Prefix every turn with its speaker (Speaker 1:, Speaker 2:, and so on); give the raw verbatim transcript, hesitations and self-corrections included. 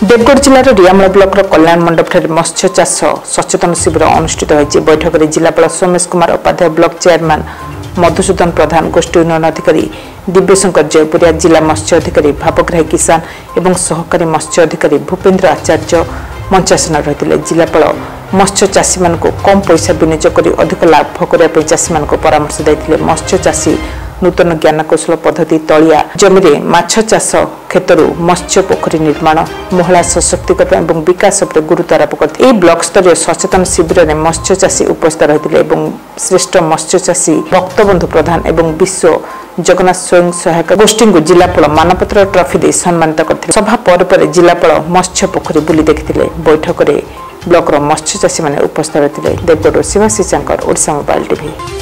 Speaker 1: Deogarh जिलार रियामला block कल्याण मंडप मत्स्य चाष सचेतन शिविर अनुष्ठित होती। बैठक में जिलापाल सोमेश कुमार उपाध्याय, ब्लॉक चेयरमैन मधुसूदन प्रधान, गोष्ठी उन्नयन अधिकारी दिव्यशंकर जयपुरिया, जिला मत्स्य अधिकारी भावग्राही किसान एवं सहकारी मत्स्य अधिकारी भूपेन्द्र आचार्य मंचासन रही। जिलापाल मत्स्य चाषी मान कम पैसा विनियोग कर अधिक लाभ करने चाषी मान परामर्श देते। मत्स्य चाषी नूतन ज्ञानकौशल पद्धति तलिया जमी माछ चाष क्षेत्र मत्स्य पोखरी निर्माण, महिला सशक्तिकरण और विकास पर गुरुत्व आरोप करते। ब्लॉक स्तरीय सचेतन शिविर में मत्स्य चाषी उपस्थित रही। श्रेष्ठ मत्स्य चाषी भक्तबंधु प्रधान और विश्व जगन्नाथ स्वयं सहायक गोष्ठी को जिलापाल मानपत्र ट्रॉफी दे सम्मानित करते। सभा पर पर जिलापाल मत्स्य पोखरी बुली देखते। बैठक में ब्लॉक मत्स्य चाषी मैंने उपस्थित रही। Deogarh Shivashi Chankar, Odisha mobile TV.